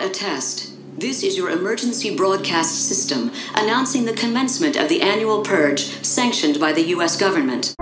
test. This is your emergency broadcast system announcing the commencement of the annual purge sanctioned by the U.S. government.